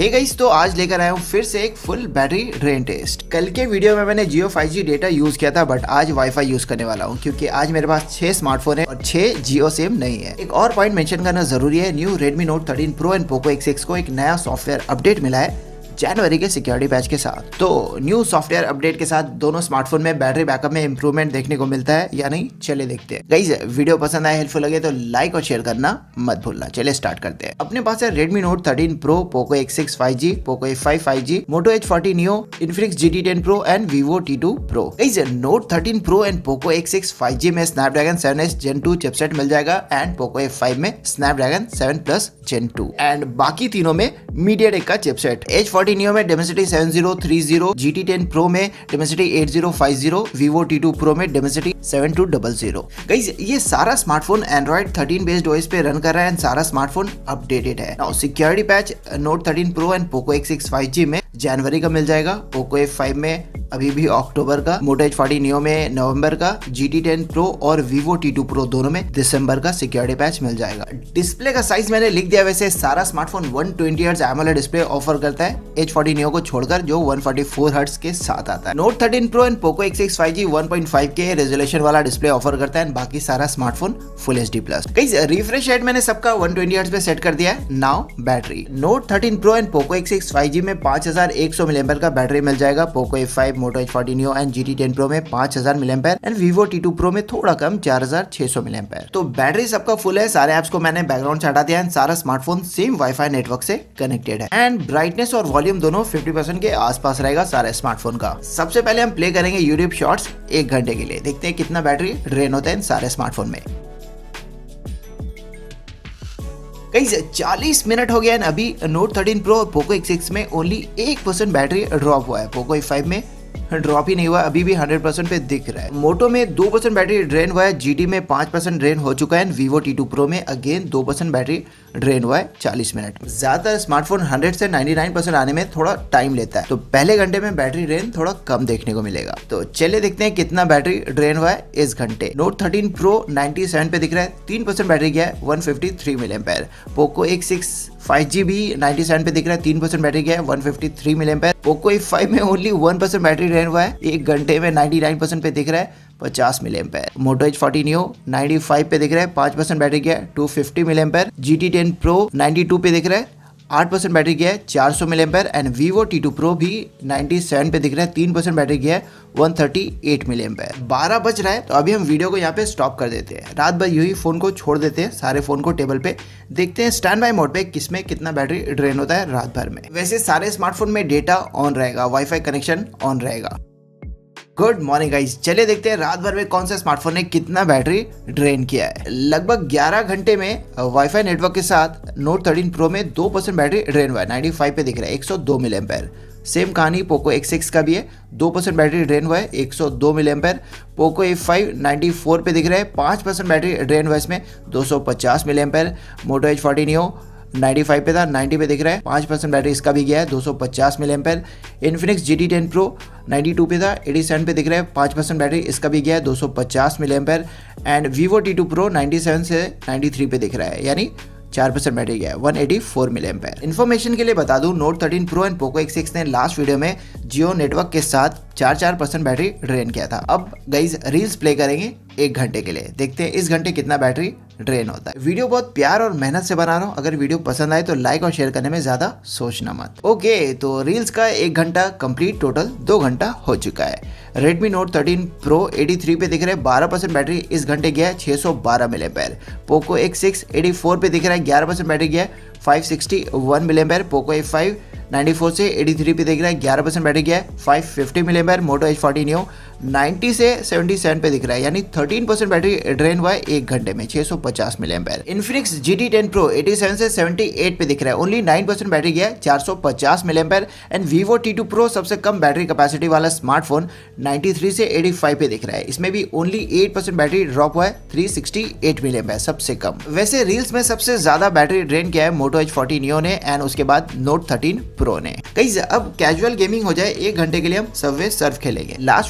Hey guys, तो आज लेकर आया हूँ फिर से एक फुल बैटरी ड्रेन टेस्ट। कल के वीडियो में मैंने जियो 5G डेटा यूज किया था, बट आज वाईफाई यूज करने वाला हूँ क्योंकि आज मेरे पास 6 स्मार्टफोन है और 6 जियो सिम नहीं है। एक और पॉइंट मेंशन करना जरूरी है, new Redmi Note 13 Pro and Poco X6 को एक नया सॉफ्टवेयर अपडेट मिला है जनवरी के सिक्योरिटी पैच के साथ। तो न्यू सॉफ्टवेयर अपडेट के साथ दोनों स्मार्टफोन में बैटरी बैकअप में इंप्रूवमेंट देखने को मिलता है या नहीं, चले देखते हैं। गाइस, वीडियो पसंद आए, हेल्पफुल लगे तो लाइक और शेयर करना मत भूलना। चले स्टार्ट करते हैं। अपने पास है Redmi Note 13 Pro, Poco X6 5G, Poco F5 5G, Moto H40 Neo, Infinix GT10 Pro and Vivo T2 Pro। Guys, Note 13 Pro and Poco X6 5G में Snapdragon 7S Gen 2 चिपसेट मिल जाएगा and Poco F5 में Snapdragon 7 Plus Gen 2 and बाकी तीनों में MediaTek का chipset. H40 Neo में Dimensity 7030, GT10 Pro में Dimensity 8050, Vivo T2 Pro में Dimensity 7200। गाइस, ये सारा स्मार्टफोन Android 13 बेस्ड OS पे रन कर रहा है एंड सारा स्मार्टफोन अपडेटेड है। Now security patch Note 13 Pro and Poco X6 5G में जनवरी का मिल जाएगा, Poco F5 में अभी भी अक्टूबर का, Moto H40 Neo में नवंबर का, GT10 Pro और Vivo T2 Pro दोनों में दिसंबर का सिक्योरिटी पैच मिल जाएगा। डिस्प्ले का साइज मैंने लिख दिया, वैसे सारा smartphone 120 Hz AMOLED display offer करता है H40 Neo को छोड़कर, जो 144 Hz के साथ आता है। Note 13 Pro and Poco X6 5G 1.5K resolution वाला डिस्प्ले ऑफर करता है, बाकी सारा smartphone full HD+। Guys, refresh rate मैंने सबका 120 Hz पे सेट कर दिया है। Now battery, Note 13 Pro and Poco X6 5G में 5100 mAh का बैटरी मिल जाएगा, Poco F5, Moto H40 Neo and GT10 Pro में 5000 mAh and Vivo T2 Pro में थोड़ा कम 4600 mAh। तो बैटरी सबका फुल है, सारे ऐप्स को मैंने बैकग्राउंड से हटा दिया है, सारा स्मार्टफोन सेम वाईफाई नेटवर्क से कनेक्टेड है एंड ब्राइटनेस और वॉल्यूम दोनों 50% के आसपास रहेगा सारे स्मार्टफोन का। सबसे पहले हम प्ले करेंगे YouTube शॉर्ट्स 1 घंटे के लिए, देखते हैं कितना बैटरी ड्रेन होता है इन सारे स्मार्टफोन में। गाइस, 40 मिनट हो गया है, अभी Note 13 Pro और Poco X6 में ओनली 1% बैटरी ड्रॉप हुआ है, Poco F5 में ड्रॉप ही नहीं हुआ, अभी भी 100% पे दिख रहा है। मोटो में 2% बैटरी ड्रेन हुआ है, GT में 5% ड्रेन हो चुका है, Vivo T2 Pro में अगेन 2% बैटरी ड्रेन हुआ है 40 मिनट में। ज्यादातर स्मार्टफोन 100 से 99% आने में थोड़ा टाइम लेता है, तो पहले घंटे में बैटरी ड्रेन थोड़ा कम देखने को मिलेगा। तो चलिए देखते हैं कितना बैटरी ड्रेन हुआ है इस घंटे। Note 13 Pro 97 पे दिख रहा है, 3% बैटरी गया है 153 mAh। Poco X6 5G भी 97 पे दिख रहा है, 3% बैटरी गया है 153 mAh। Poco F5 में ओनली 1% बैटरी ड्रेन हुआ है, 1 घंटे में 99% पे दिख रहा है 50 mAh। Moto H40 Neo 95 पे दिख रहा है, 5% बैटरी गया है 250 mAh। GT10 Pro 92 पे दिख रहा है, 8% बैटरी गया है 400 mAh and Vivo T2 Pro भी 97 पे दिख रहा है, 3% बैटरी गया है 138 mAh। 12 बज रहा है, तो अभी हम वीडियो को यहाँ पे स्टॉप कर देते हैं। रात भर यूं ही फोन को छोड़ देते हैं, सारे फोन को टेबल पे, देखते हैं स्टैंड बाय मोड पे किसमें कितना बैटरी ड्रेन होता है रात भर में। वैसे सारे स्मार्टफोन में डेटा ऑन रहेगा, वाईफाई कनेक्शन ऑन रहेगा। गुड मॉर्निंग गाइस, चलिए देखते हैं रात भर में कौन सा स्मार्टफोन ने कितना बैटरी ड्रेन किया है। लगभग 11 घंटे में वाईफाई नेटवर्क के साथ Note 13 Pro में 2% बैटरी ड्रेन हुआ है, 95 पे दिख रहा है 102 mAh। सेम कहानी Poco X6 का भी है, 2% बैटरी ड्रेन हुआ है 102 mAh। Poco F5 94 पे दिख रहा है, 5% बैटरी ड्रेन हुआ है इसमें 250 mAh। Moto H40 Neo 95 पे था, 90 पे दिख रहा है, 5% बैटरी इसका भी गया है 250 mAh। Infinix GT10 Pro 92 पे था, 87 पे दिख रहा है, 5% बैटरी इसका भी गया है 250 mAh and Vivo T2 Pro 97 से 93 पे दिख रहा है, यानी 4% बैटरी गया है 184 mAh। इन्फॉर्मेशन के लिए बता दूं, Note 13 Pro and Poco X6 ने लास्ट वीडियो में जियो नेटवर्क के साथ 4% बैटरी ड्रेन किया था। अब गाइस, रील्स प्ले करेंगे 1 घंटे के लिए, देखते हैं इस घंटे कितना बैटरी ड्रेन होता है। वीडियो बहुत प्यार और मेहनत से बना रहा हूँ, अगर वीडियो पसंद आए तो लाइक और शेयर करने में ज्यादा सोचना मत। ओके, तो रील्स का 1 घंटा कंप्लीट, टोटल 2 घंटा हो चुका है। Redmi Note 13 Pro 83 पे दिख रहा है, 12% बैटरी इस घंटे गया है 612 mAh। Poco X6 84 पे दिख रहा है, 11% बैटरी गया है 561 mAh। Poco F5 94 से 83 पे दिख रहा है, 11% बैटरी गया है 550 mAh। Moto H40 Neo 90 से 77 पे दिख रहा है, यानी 13% बैटरी ड्रेन हुआ है 1 घंटे में 650 mAh। Infinix GT10 Pro 87 से 78 पे दिख रहा है, ओनली 9% बैटरी गया है 450 mAh and Vivo T2 Pro सबसे कम बैटरी कैपेसिटी वाला स्मार्टफोन 93 से 85 पे दिख रहा है, इसमें भी ओनली 8% बैटरी ड्रॉप हुआ है 368 mAh सबसे कम। वैसे रील्स में सबसे ज्यादा बैटरी ड्रेन किया है Moto H40 Neo ने एंड उसके बाद Note 13 Pro ने। गाइस, अब कैजुअल गेमिंग हो जाए, 1 घंटे के लिए हम सबवे सर्फ खेलेंगे। लास्ट वीडियो में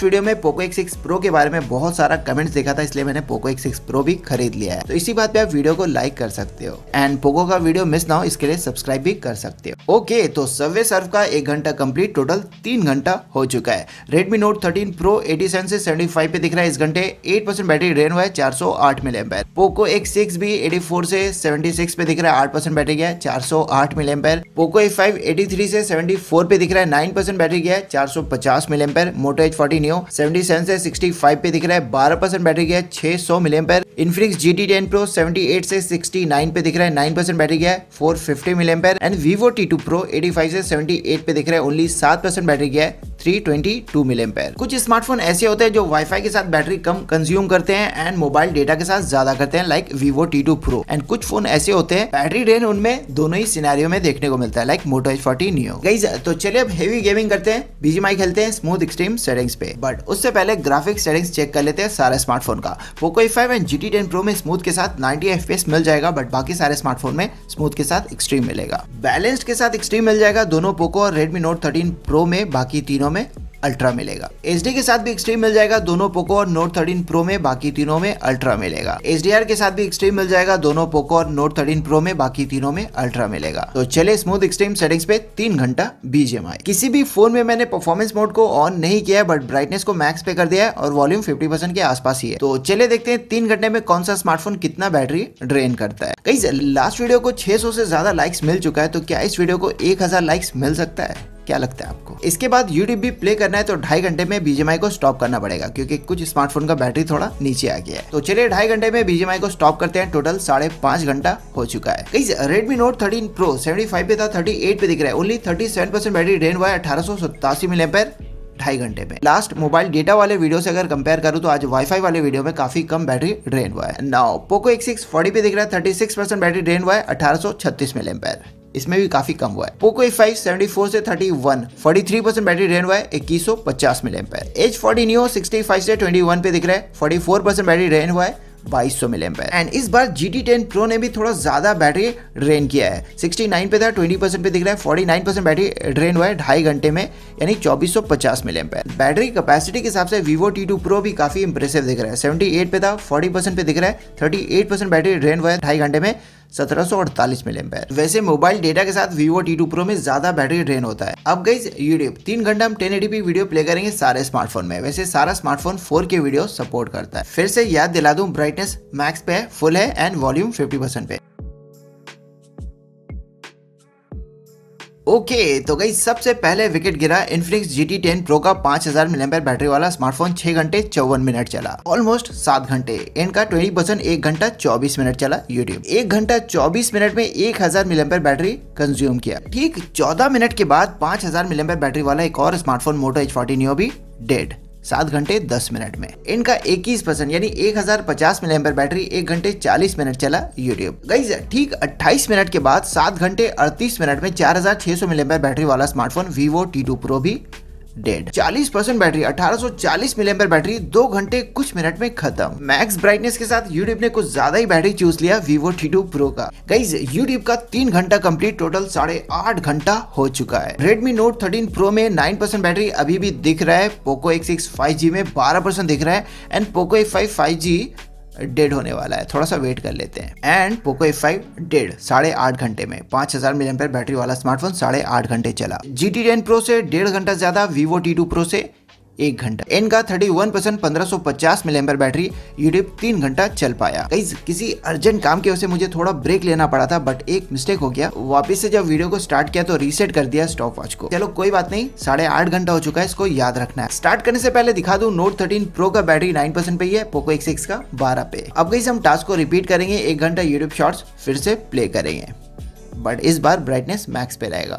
पोको X6 Pro के बारे में बहुत सारा कमेंट्स देखा था, इसलिए मैंने पोको X6 Pro भी खरीद लिया है। तो इसी बात पे आप वीडियो को लाइक कर सकते हो एंड पोको का वीडियो मिस ना हो इसके लिए सब्सक्राइब भी कर सकते हो। ओके, तो सबवे सर्फ का 1 घंटा कंप्लीट, टोटल 3 घंटा हो चुका है। Redmi Note 13 Pro 87 से 75 पे दिख रहा है इस घंटे, 8% बैटरी ड्रेन हुआ है, 408 mAh। पोको X6 भी 84 से 76 पे दिख रहा है, 8% बैटरी गया है, 408 mAh। पोको A5 83 से 74 पे दिख रहा है, 9% बैटरी गया है, 450 mAh। मोटो H40 Neo 77 से 65 पे दिख रहा है, 12% बैटरी गया है, 600 mAh। Infinix GT10 Pro 78 से 69 पे दिख रहा है, 9% बैटरी गया है, 450 mAh। And Vivo T2 Pro 85 से 78 पे दिख रहा है, ओनली 7% बैटरी गया है, 322 mAh। कुछ स्मार्टफोन ऐसे होते हैं जो वाईफाई के साथ बैटरी कम कंज्यूम करते हैं एंड मोबाइल डेटा के साथ ज्यादा करते हैं, like Vivo T2 Pro। And कुछ फोन ऐसे होते हैं बैटरी ड्रेन उनमें दोनों ही सिनेरियो में देखने को मिलता है, लाइक मोटो H40 Neo। गाइस, तो चलिए अब हेवी गेमिंग करते हैं, BGMI खेलते हैं स्मूथ एक्सट्रीम सेटिंग्स पे। बट उससे पहले ग्राफिक्स सेटिंग्स चेक कर लेते हैं सारे स्मार्टफोन का। Poco A5 and GT10 Pro में स्मूथ के साथ 90 FPS मिल जाएगा, बट बाकी सारे स्मार्टफोन में स्मूथ के साथ एक्सट्रीम मिलेगा। बैलेंस्ड के साथ एक्सट्रीम मिल जाएगा दोनों पोको और Redmi Note 13 Pro में, बाकी तीनों में अल्ट्रा मिलेगा। HD के साथ भी एक्सट्रीम मिल जाएगा दोनों पोको और Note 13 Pro में, बाकी तीनों में अल्ट्रा मिलेगा। HDR के साथ भी एक्सट्रीम मिल जाएगा दोनों पोको और Note 13 Pro में, बाकी तीनों में अल्ट्रा मिलेगा। तो चले स्मूथ एक्सट्रीम सेटिंग्स पे 3 घंटा BGMI। किसी भी फोन में मैंने परफॉर्मेंस मोड को ऑन नहीं किया है, बट ब्राइटनेस को मैक्स पे कर दिया है और वॉल्यूम 50% के आसपास ही है। तो चले देखते हैं 3 घंटे में कौन सा स्मार्टफोन कितना बैटरी ड्रेन करता है। गाइस, लास्ट वीडियो को 600 से ज्यादा लाइक्स मिल चुका है, तो क्या इस वीडियो को 1000 लाइक्स मिल सकता है? क्या लगता है आपको? इसके बाद YouTube भी प्ले करना है, तो 2.5 घंटे में BGMI को स्टॉप करना पड़ेगा, क्योंकि कुछ स्मार्टफोन का बैटरी थोड़ा नीचे आ गया है। तो चलिए 2.5 घंटे में BGMI को स्टॉप करते हैं, टोटल 5.5 घंटा हो चुका है। गाइस, Redmi Note 13 Pro 75 पे था, 38 पे दिख रहा है, ओनली 37% बैटरी ड्रेन हुआ है, 1887 mAh 2.5 घंटे में। लास्ट मोबाइल डेटा वाले वीडियो से अगर कंपेयर करूं तो आज वाईफाई वाले वीडियो में काफी कम बैटरी ड्रेन हुआ है। नाउ पोको X6 40 पे दिख रहा है, 36% बैटरी ड्रेन हुआ है, 1836 mAh, इसमें भी काफी कम हुआ है। पोको A5 74 से 31 43% बैटरी ड्रेन हुआ है, 2150 mAh। H40 Neo 65 से 21 पे दिख रहा है, 44% बैटरी ड्रेन हुआ है, 2200 mAh। एंड इस बार GT10 Pro ने भी थोड़ा ज्यादा बैटरी ड्रेन किया है, 69 पे था, 20% पे दिख रहा है, 49% बैटरी ड्रेन हुआ है 2.5 घंटे में, यानी 2450 mAh। बैटरी कैपेसिटी के हिसाब से Vivo T2 Pro भी काफी इंप्रेसिव दिख रहा है, 78 पे था, 40% पे दिख रहा है, 38% बैटरी ड्रेन हुआ है 2.5 घंटे में, 1748 mAh। वैसे मोबाइल डेटा के साथ Vivo T2 Pro में ज्यादा बैटरी ड्रेन होता है। अब गाइस, YouTube 3 घंटा हम 1080p वीडियो प्ले करेंगे सारे स्मार्टफोन में। वैसे सारा स्मार्टफोन 4K वीडियो सपोर्ट करता है। फिर से याद दिला दूं, ब्राइटनेस मैक्स पे है, फुल है एंड वॉल्यूम 50% पे। ओके, तो गाइस सबसे पहले विकेट गिरा Infinix GT10 Pro का 5000 mAh बैटरी वाला स्मार्टफोन 6 घंटे 54 मिनट चला, ऑलमोस्ट 7 घंटे। इनका 20% 1 घंटा 24 मिनट चला YouTube। 1 घंटा 24 मिनट में 1000 mAh बैटरी कंज्यूम किया। ठीक 14 मिनट के बाद 5000 mAh बैटरी वाला एक और स्मार्टफोन मोटो H40 Neo भी डेड, 7 घंटे 10 मिनट में। इनका 21% यानी 1050 mAh बैटरी 1 घंटे 40 मिनट चला YouTube। गाइस, ठीक 28 मिनट के बाद 7 घंटे 38 मिनट में 4600 mAh बैटरी वाला स्मार्टफोन Vivo T2 Pro भी डेड, 40% बैटरी 1840 mAh बैटरी 2 घंटे कुछ मिनट में खत्म। मैक्स ब्राइटनेस के साथ YouTube ने कुछ ज्यादा ही बैटरी चूज लिया Vivo T2 Pro का। गाइस, YouTube का 3 घंटा कंप्लीट, टोटल 8.5 घंटा हो चुका है। Redmi Note 13 Pro में 9% बैटरी अभी भी दिख रहा है, पोको X6 5G में 12% दिख रहा है and Poco A5 5G dead होने वाला है, थोड़ा सा वेट कर लेते हैं। एंड पोको A5 डेड 8.5 घंटे में, 5000 mAh बैटरी वाला स्मार्टफोन 8.5 घंटे चला। GT10 Pro से 1.5 घंटा ज्यादा, Vivo T2 Pro से 1 घंटा। इनका 31% 1550 mAh बैटरी YouTube 3 घंटा चल पाया। गाइस, किसी अर्जेंट काम की वजह से मुझे थोड़ा ब्रेक लेना पड़ा था, बट एक मिस्टेक हो गया, वापस से जब वीडियो को स्टार्ट किया तो रीसेट कर दिया स्टॉप वॉच को। चलो कोई बात नहीं, 8.5 घंटा हो चुका है, इसको याद रखना है। स्टार्ट करने से पहले दिखा दूं, Note 13 Pro का बैटरी 9% पे ही है, पोको X6 का 12 पे। अब गाइस, हम टास्क को रिपीट करेंगे, 1 घंटा YouTube शॉर्ट्स फिर से प्ले करेंगे, बट इस बार ब्राइटनेस मैक्स पे रहेगा।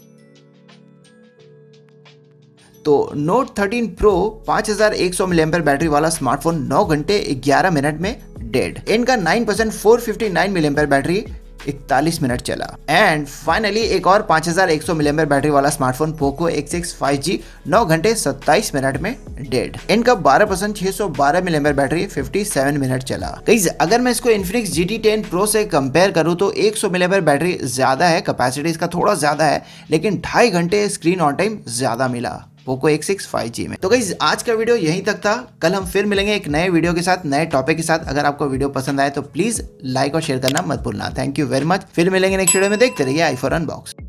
तो Note 13 Pro 5100 mAh बैटरी वाला स्मार्टफोन 9 घंटे 11 मिनट में डेड। इनका 9% 459 mAh बैटरी 41 मिनट चला। एंड फाइनली एक और 5100 mAh बैटरी वाला स्मार्टफोन पोको X6 5G 9 घंटे 27 मिनट में डेड। इनका 12% 612 mAh बैटरी 57 मिनट चला। गाइस, अगर मैं इसको Infinix GT10 Pro से कंपेयर करूं तो 100 mAh बैटरी ज्यादा है, कैपेसिटी इसका थोड़ा ज्यादा है, लेकिन 2.5 घंटे स्क्रीन ऑन टाइम ज्यादा मिला। पोको X6 5G में। तो गाइस आज का वीडियो यहीं तक था, कल हम फिर मिलेंगे एक नए वीडियो के साथ, नए टॉपिक के साथ। अगर आपको वीडियो पसंद आए तो प्लीज लाइक और शेयर करना मत भूलना। थैंक यू वेरी मच, फिर मिलेंगे नेक्स्ट वीडियो में। देखते रहिए आई4 अनबॉक्स।